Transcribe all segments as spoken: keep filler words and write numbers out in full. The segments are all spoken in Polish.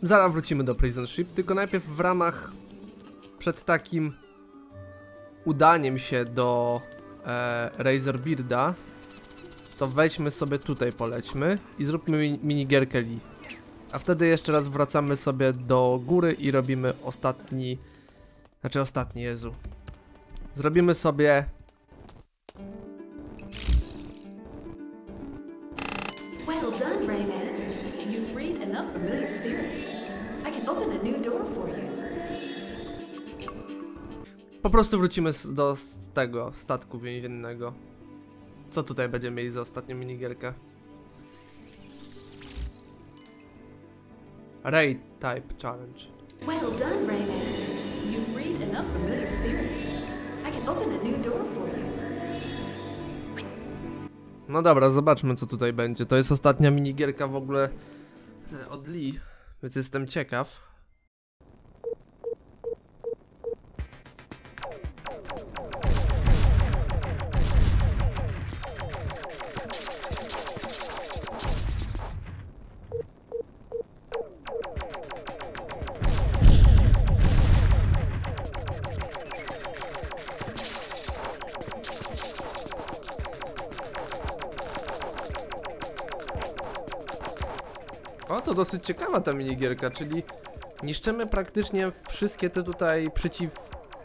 zaraz wrócimy do Prison Ship, tylko najpierw w ramach przed takim udaniem się do e, Razorbearda, to weźmy sobie tutaj, polećmy i zróbmy mi minigierkę Lee. A wtedy jeszcze raz wracamy sobie do góry i robimy ostatni, znaczy ostatni, Jezu. Zrobimy sobie... Well done, Rayman. You freed enough familiar spirits. I can open a new door for you. Po prostu wrócimy do tego statku więziennego. Co tutaj będziemy mieli za ostatnią minigierkę? Raid Type Challenge. Well done, Rayman. You freed enough familiar spirits. I can open a new door for you. No dobra, zobaczmy co tutaj będzie. To jest ostatnia minigierka w ogóle od Lee, więc jestem ciekaw. O, to dosyć ciekawa ta minigierka, czyli niszczymy praktycznie wszystkie te tutaj przeciw...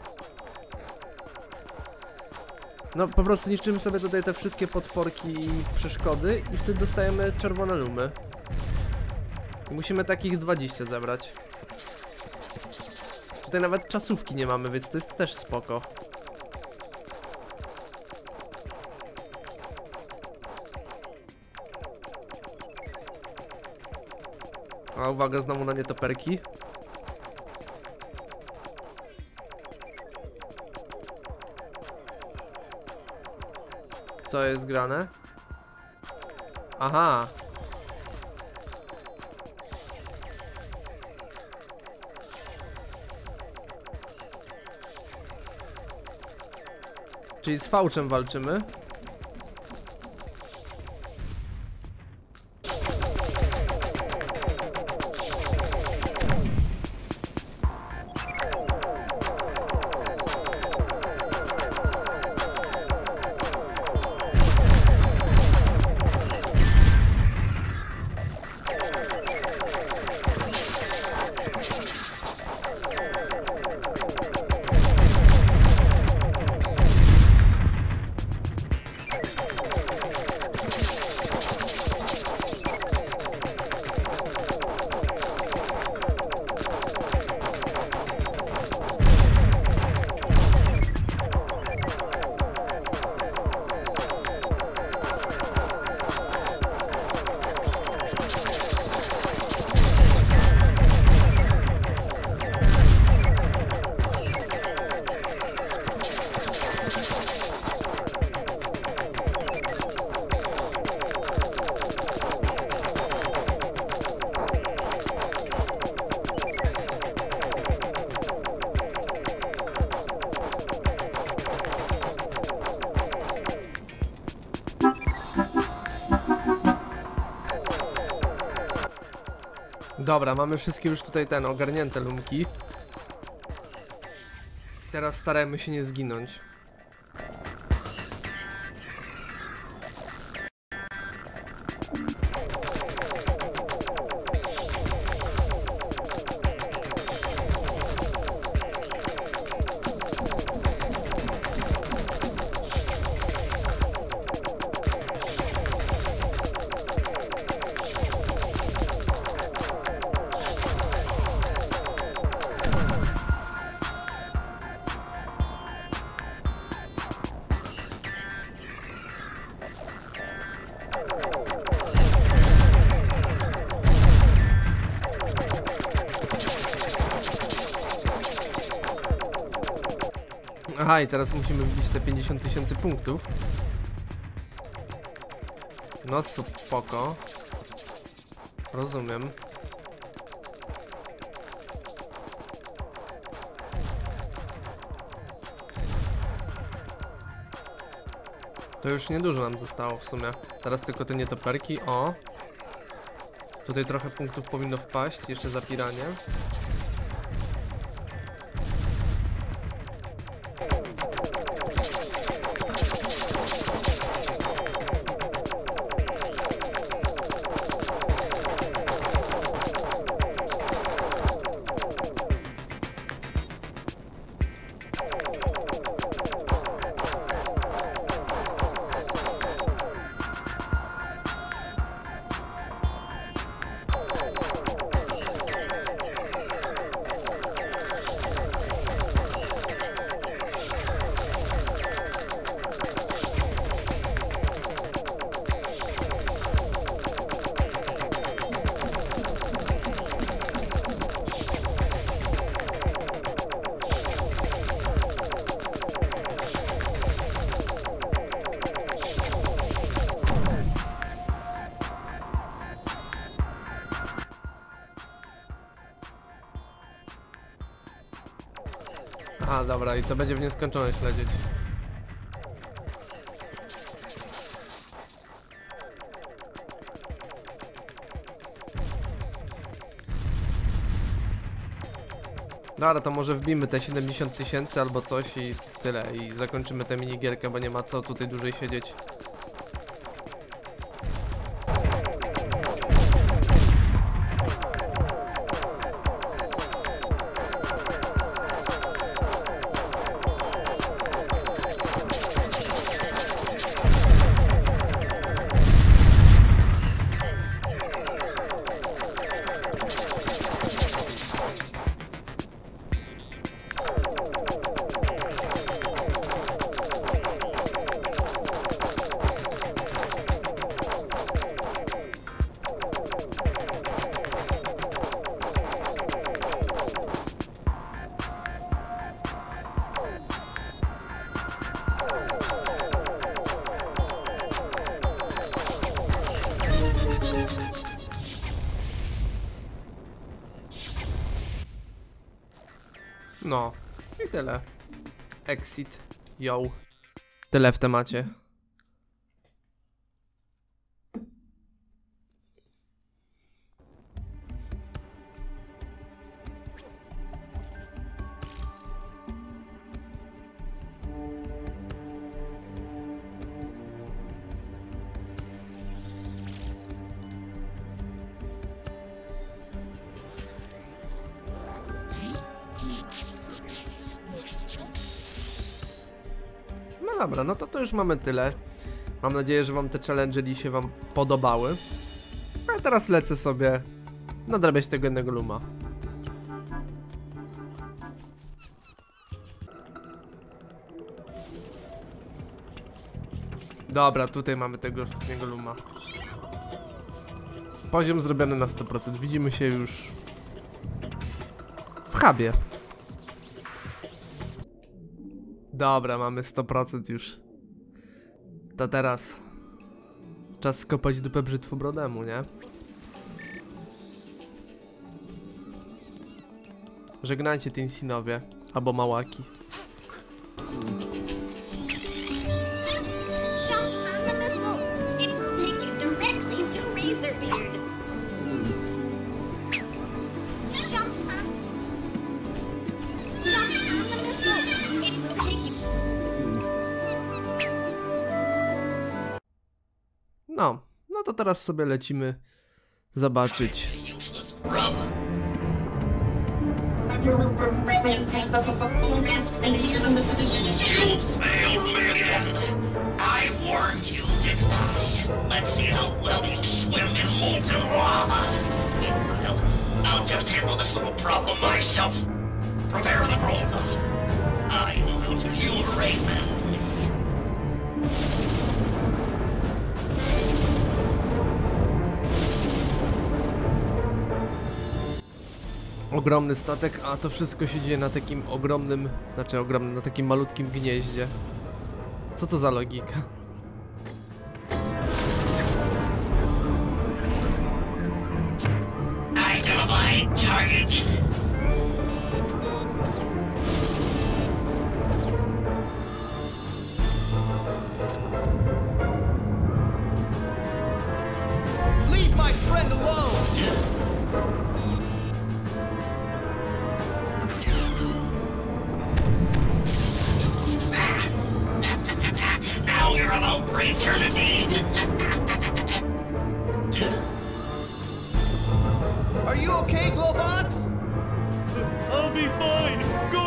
No po prostu niszczymy sobie tutaj te wszystkie potworki i przeszkody i wtedy dostajemy czerwone lumy. I musimy takich dwadzieścia zebrać. Tutaj nawet czasówki nie mamy, więc to jest też spoko. A uwaga, znowu na nietoperki. Co jest grane? Aha. Czyli z fałczem walczymy. Dobra, mamy wszystkie już tutaj ten ogarnięte lumki. Teraz starajmy się nie zginąć. Aha, i teraz musimy wbić te pięćdziesiąt tysięcy punktów. No spoko. Rozumiem. To już niedużo nam zostało w sumie. Teraz tylko te nietoperki, o. Tutaj trochę punktów powinno wpaść, jeszcze zapiranie. A, dobra, i to będzie w nieskończoność lecieć. Dobra, to może wbijmy te siedemdziesiąt tysięcy albo coś i tyle. I zakończymy tę minigierkę, bo nie ma co tutaj dłużej siedzieć. No, i tyle. Exit. Yo. Tyle w temacie. No dobra, no to to już mamy tyle. Mam nadzieję, że wam te challenge się wam podobały. A teraz lecę sobie nadrabiać tego jednego luma. Dobra, tutaj mamy tego ostatniego luma. Poziom zrobiony na sto procent. Widzimy się już w hubie. Dobra, mamy sto procent już. To teraz czas skopać dupę brzytwobrodemu, nie? Żegnajcie Tinsinowie albo Małaki. No, no to teraz sobie lecimy zobaczyć. Ogromny statek, a to wszystko się dzieje na takim ogromnym, znaczy ogromnym, na takim malutkim gnieździe. Co to za logika? Leave my friend alone! for eternity. Are you okay, Glowbox? I'll be fine. Go!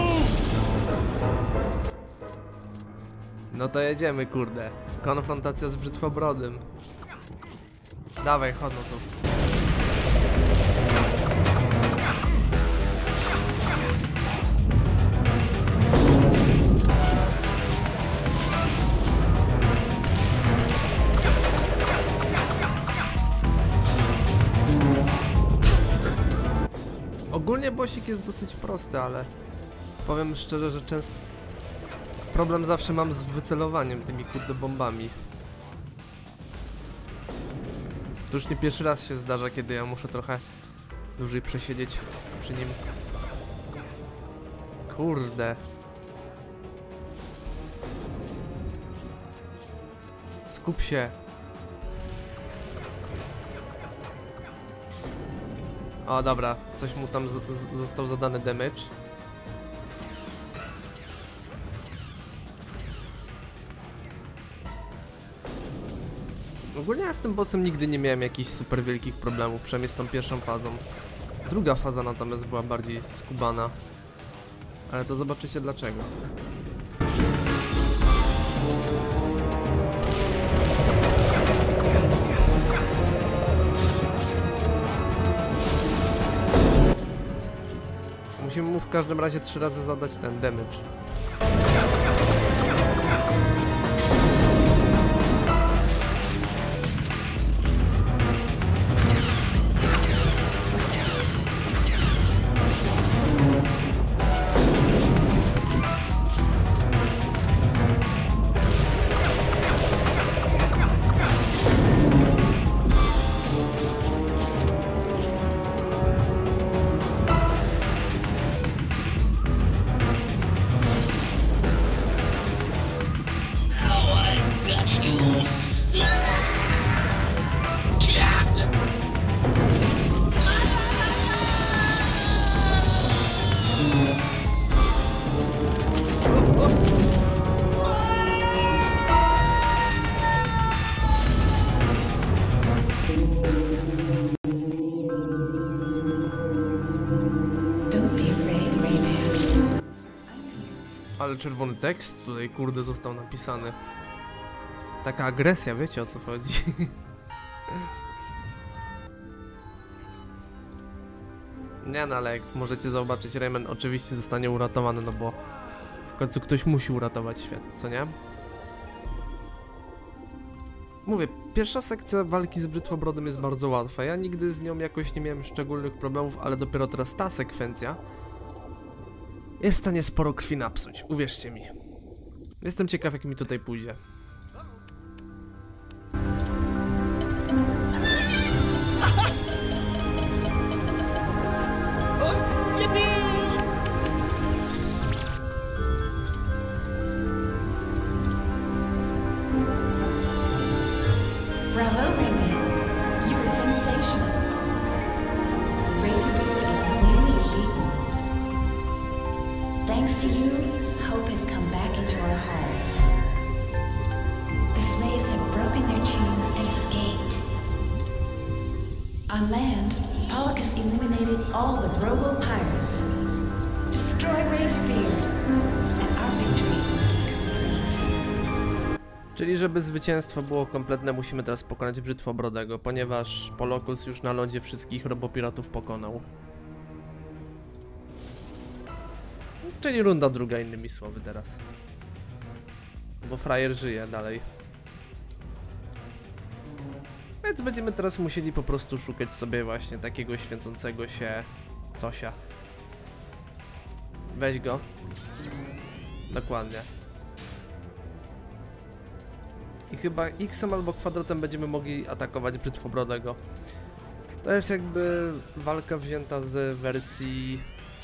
No to jedziemy, kurde. Konfrontacja z Brzytwobrodym. Dawaj, chodź no tu. Ogólnie bossik jest dosyć prosty, ale powiem szczerze, że często problem zawsze mam z wycelowaniem tymi kurde bombami. To już nie pierwszy raz się zdarza, kiedy ja muszę trochę dłużej przesiedzieć przy nim. Kurde. Skup się. O, dobra, coś mu tam z z został zadany damage. Ogólnie ja z tym bossem nigdy nie miałem jakichś super wielkich problemów, przynajmniej z tą pierwszą fazą. Druga faza natomiast była bardziej skubana. Ale to zobaczycie dlaczego. Musimy mu w każdym razie trzy razy zadać ten damage. Ale czerwony tekst tutaj kurde został napisany. Taka agresja, wiecie o co chodzi. Nie no, ale jak możecie zobaczyć, Rayman oczywiście zostanie uratowany, no bo w końcu ktoś musi uratować świat, co nie? Mówię, pierwsza sekcja walki z Brzytwobrodym jest bardzo łatwa. Ja nigdy z nią jakoś nie miałem szczególnych problemów, ale dopiero teraz ta sekwencja jest w stanie sporo krwi napsuć, uwierzcie mi. Jestem ciekaw, jak mi tutaj pójdzie. Bravo, Rayman. You were sensational. Razorbeard is nearly beaten. Thanks to you, hope has come back into our hearts. The slaves have broken their chains and escaped. On land, Polycus eliminated all the robo-pirates. Destroy Razorbeard, and our victory will be complete. Czyli żeby zwycięstwo było kompletne, musimy teraz pokonać Brzytwobrodego, ponieważ Polokus już na lądzie wszystkich robopiratów pokonał. Czyli runda druga, innymi słowy teraz. Bo frajer żyje dalej. Więc będziemy teraz musieli po prostu szukać sobie właśnie takiego święcącego się cosia. Weź go. Dokładnie. I chyba X-em albo kwadratem będziemy mogli atakować Brzytwobrodego. To jest jakby walka wzięta z wersji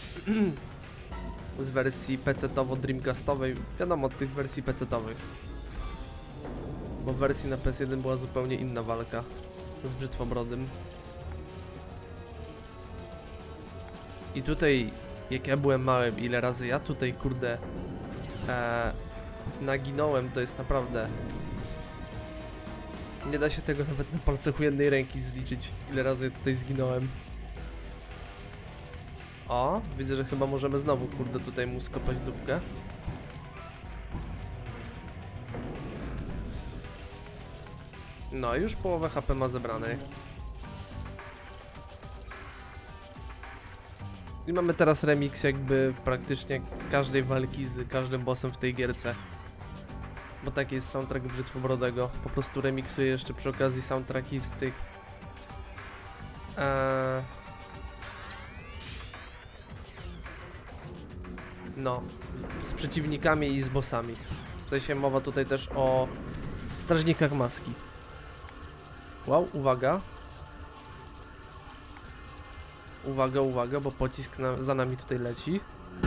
z wersji pecetowo-dreamcastowej. Wiadomo, od tych wersji pecetowych. Bo w wersji na P S jeden była zupełnie inna walka z Brzytwobrodym. I tutaj, jak ja byłem małym, ile razy ja tutaj, kurde, e, naginąłem, to jest naprawdę Nie da się tego nawet na palcach jednej ręki zliczyć, ile razy tutaj zginąłem. O, widzę, że chyba możemy znowu, kurde, tutaj mu skopać dupkę. No, już połowę H P ma zebranej. I mamy teraz remix jakby praktycznie każdej walki z każdym bossem w tej gierce. Bo taki jest soundtrack Brzytwobrodego. Po prostu remiksuję jeszcze przy okazji soundtracki z tych... Eee... No, z przeciwnikami i z bossami. W sensie mowa tutaj też o strażnikach maski. Wow, uwaga. Uwaga, uwaga, bo pocisk na, za nami tutaj leci.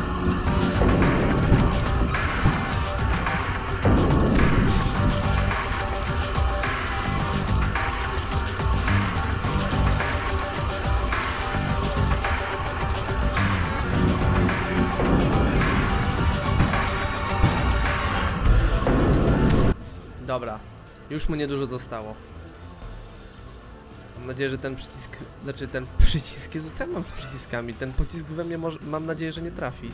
Dobra, już mu niedużo zostało. Mam nadzieję, że ten przycisk, znaczy ten przycisk, Jezu, co ja mam z przyciskami? Ten pocisk we mnie może, mam nadzieję, że nie trafi.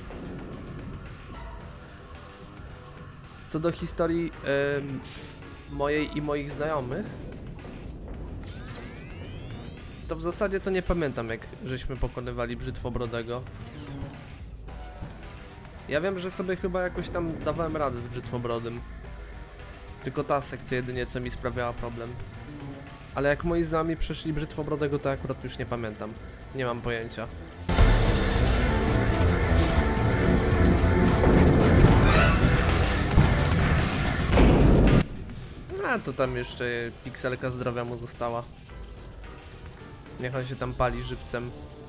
Co do historii yy, mojej i moich znajomych, to w zasadzie to nie pamiętam, jak żeśmy pokonywali Brzytwobrodego. Ja wiem, że sobie chyba jakoś tam dawałem radę z Brzytwobrodym. Tylko ta sekcja jedynie, co mi sprawiała problem. Ale jak moi znajomi przeszli Brzytwobrodego, to akurat już nie pamiętam. Nie mam pojęcia. A to tam jeszcze pikselka zdrowia mu została. Niech on się tam pali żywcem.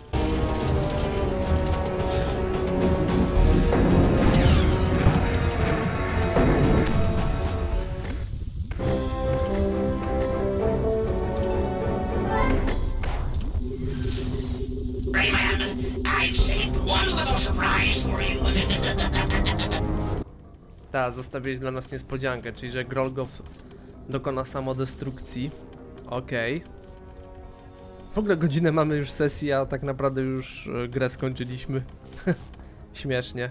Ta, zostawiłeś dla nas niespodziankę, czyli że Grolgoth dokona samodestrukcji. Okej. Okay. W ogóle godzinę mamy już sesji, a tak naprawdę już e, grę skończyliśmy. Śmiesznie.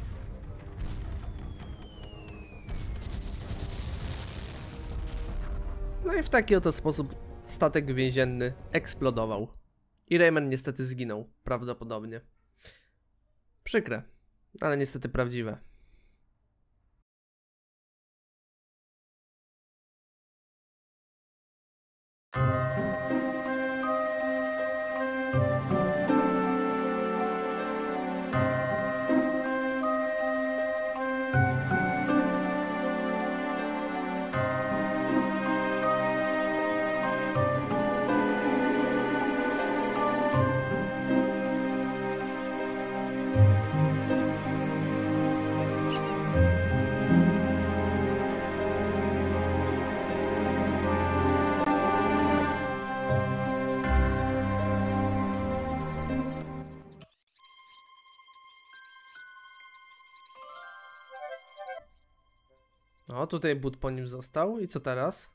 No i w taki oto sposób statek więzienny eksplodował. I Rayman niestety zginął, prawdopodobnie. Przykre, ale niestety prawdziwe. O, tutaj but po nim został. I co teraz?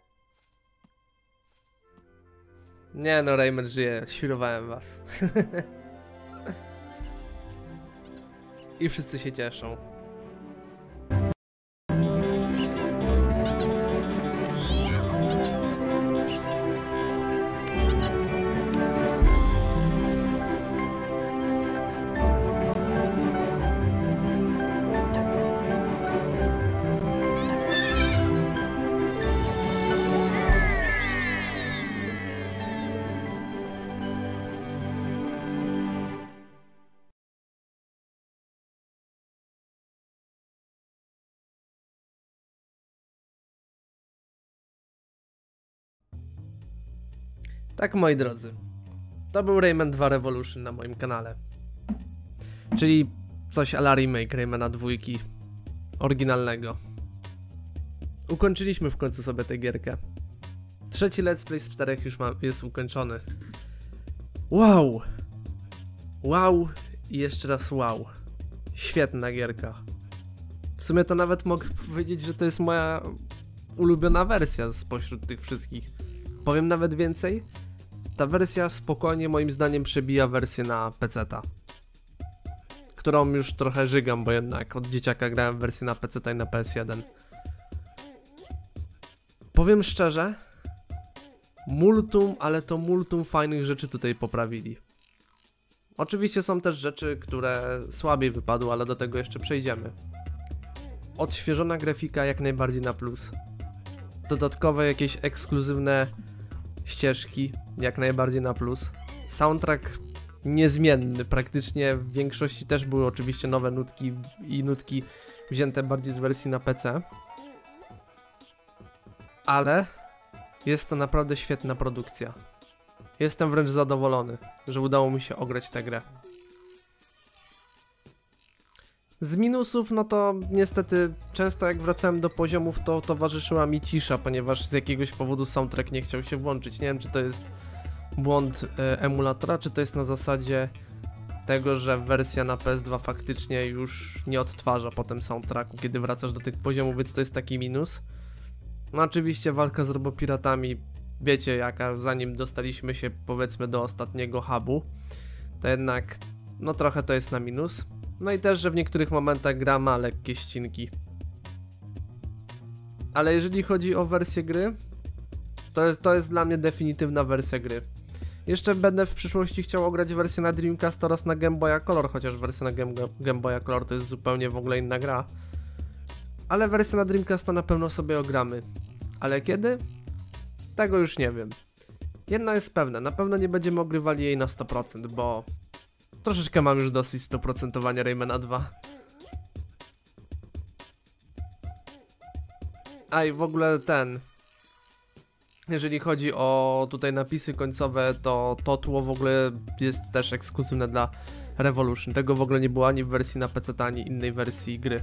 Nie no, Rayman żyje. Świrowałem was. I wszyscy się cieszą. Tak, moi drodzy, to był Rayman dwa Revolution na moim kanale. Czyli coś a la remake Raymana dwójki oryginalnego. Ukończyliśmy w końcu sobie tę gierkę. Trzeci let's play z czterech już ma, jest ukończony. Wow! Wow i jeszcze raz wow. Świetna gierka. W sumie to nawet mogę powiedzieć, że to jest moja ulubiona wersja spośród tych wszystkich. Powiem nawet więcej, ta wersja spokojnie moim zdaniem przebija wersję na peceta, którą już trochę żygam, bo jednak od dzieciaka grałem w wersję na peceta i na P S jeden. Powiem szczerze, multum, ale to multum fajnych rzeczy tutaj poprawili. Oczywiście są też rzeczy, które słabiej wypadły, ale do tego jeszcze przejdziemy. Odświeżona grafika jak najbardziej na plus. Dodatkowe jakieś ekskluzywne ścieżki jak najbardziej na plus. Soundtrack niezmienny, praktycznie w większości też były oczywiście nowe nutki i nutki wzięte bardziej z wersji na P C. Ale jest to naprawdę świetna produkcja. Jestem wręcz zadowolony, że udało mi się ograć tę grę. Z minusów, no to niestety często jak wracałem do poziomów, to towarzyszyła mi cisza, ponieważ z jakiegoś powodu soundtrack nie chciał się włączyć. Nie wiem, czy to jest błąd e, emulatora, czy to jest na zasadzie tego, że wersja na P S dwa faktycznie już nie odtwarza potem soundtracku, kiedy wracasz do tych poziomów, więc to jest taki minus. No oczywiście walka z robopiratami, wiecie jaka, zanim dostaliśmy się powiedzmy do ostatniego hubu, to jednak no trochę to jest na minus. No i też, że w niektórych momentach gra ma lekkie ścinki. Ale jeżeli chodzi o wersję gry, to jest, to jest dla mnie definitywna wersja gry. Jeszcze będę w przyszłości chciał ograć wersję na Dreamcast oraz na Game Boya Color, chociaż wersja na Game, Game Boya Color to jest zupełnie w ogóle inna gra. Ale wersję na Dreamcasta na pewno sobie ogramy. Ale kiedy? Tego już nie wiem. Jedno jest pewne, na pewno nie będziemy ogrywali jej na sto procent, bo troszeczkę mam już dosyć sto procent Raymana dwa. A i w ogóle ten... Jeżeli chodzi o tutaj napisy końcowe, to to tło w ogóle jest też ekskluzywne dla Revolution. Tego w ogóle nie było ani w wersji na P C, ani innej wersji gry.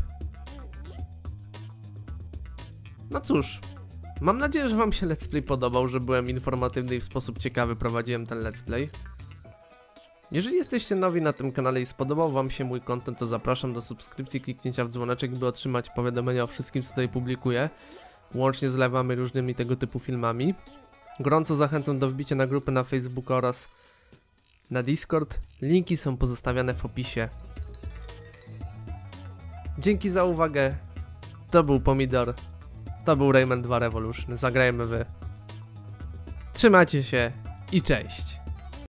No cóż, mam nadzieję, że wam się let's play podobał, że byłem informatywny i w sposób ciekawy prowadziłem ten let's play. Jeżeli jesteście nowi na tym kanale i spodobał wam się mój content, to zapraszam do subskrypcji, kliknięcia w dzwoneczek, by otrzymać powiadomienia o wszystkim, co tutaj publikuję. Łącznie z live'ami różnymi tego typu filmami. Gorąco zachęcam do wbicia na grupę na Facebooku oraz na Discord. Linki są pozostawiane w opisie. Dzięki za uwagę. To był Pomidor. To był Rayman dwa Revolution. Zagrajmy wy. Trzymajcie się i cześć.